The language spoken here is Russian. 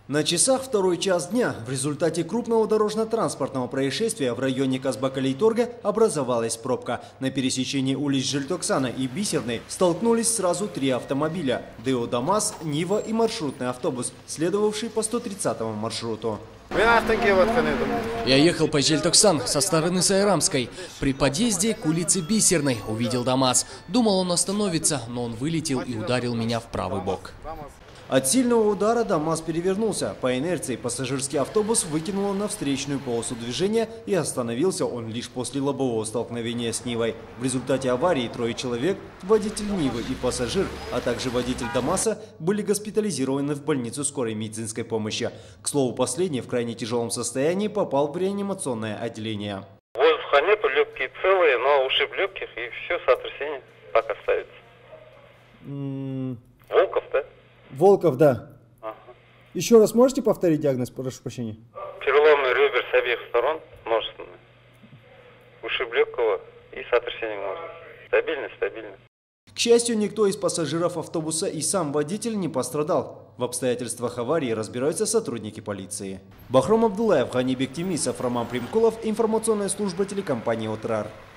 На часах второй час дня в результате крупного дорожно-транспортного происшествия в районе Казбакалейторга образовалась пробка. На пересечении улиц Жильтоксана и Бисерной столкнулись сразу три автомобиля – ДЭО ДАМАЗ, Нива и маршрутный автобус, следовавший по 130-му маршруту. Я ехал по Жильтоксан со стороны Сайрамской. При подъезде к улице Бисерной увидел ДАМАЗ. Думал, он остановится, но он вылетел и ударил меня в правый бок. От сильного удара ДАМАЗ перевернулся. По инерции пассажирский автобус выкинуло на встречную полосу движения, и остановился он лишь после лобового столкновения с Нивой. В результате аварии трое человек, водитель Нивы и пассажир, а также водитель ДАМАЗа, были госпитализированы в больницу скорой медицинской помощи. К слову, последний в крайне тяжелом состоянии попал в реанимационное отделение. Воздуха нету, легкие целые, но ушиб легких, и все, сотрясение пока ставится. Волков, да? Волков, да. Ага. Еще раз можете повторить диагноз, прошу прощения? Переломный ребер с обеих сторон, множественный. Ушиб легкого и сотрясение мозга. Стабильно. К счастью, никто из пассажиров автобуса и сам водитель не пострадал. В обстоятельствах аварии разбираются сотрудники полиции. Бахром Абдулаев, Ганибек Тимисов, Роман Примкулов, информационная служба телекомпании «Отрар».